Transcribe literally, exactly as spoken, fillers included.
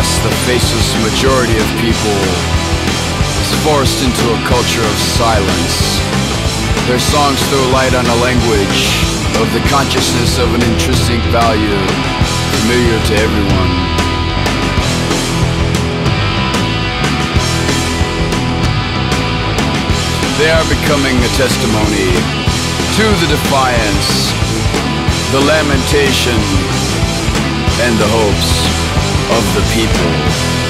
Nevertheless, the faceless majority of people is forced into a culture of silence. Their songs throw light on a language of the consciousness of an intrinsic value familiar to everyone. They are becoming a testimony to the defiance, the lamentation, and the hopes of the people.